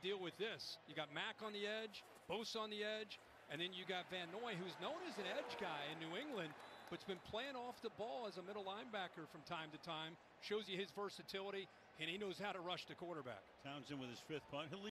deal with this. You got Mack on the edge, Bosa on the edge, and then you got Van Noy, who's known as an edge guy in New England, but's been playing off the ball as a middle linebacker from time to time. Shows you his versatility, and he knows how to rush the quarterback. Townsend with his 5th punt. He'll